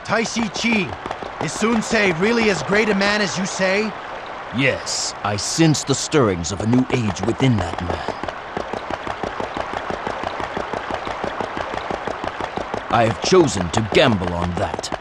Yong-Taishi Chi, is Sun-sei really as great a man as you say? Yes, I sense the stirrings of a new age within that man. I have chosen to gamble on that.